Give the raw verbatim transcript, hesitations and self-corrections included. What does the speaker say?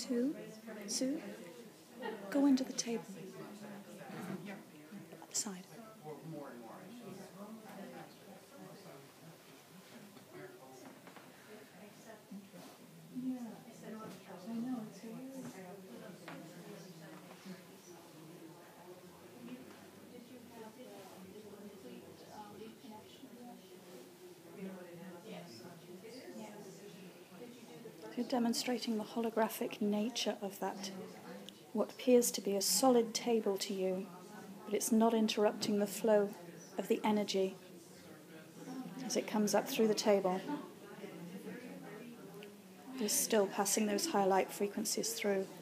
Sue, Sue, go into the table. Other side. You're demonstrating the holographic nature of that, what appears to be a solid table to you, but it's not interrupting the flow of the energy as it comes up through the table. It's still passing those highlight frequencies through.